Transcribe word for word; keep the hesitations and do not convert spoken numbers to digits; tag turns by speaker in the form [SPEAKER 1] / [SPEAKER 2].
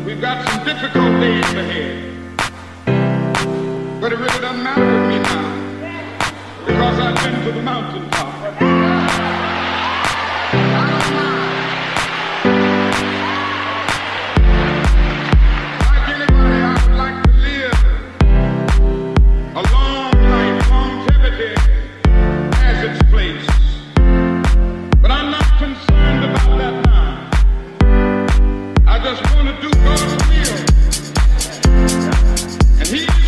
[SPEAKER 1] We've got some difficult days ahead. But it really doesn't matter with me now, because I've been to the mountaintop. I don't mind. Like anybody, I would like to live a long life. Longevity has its place. But I'm not concerned about that now. I just want to do God's will. And He's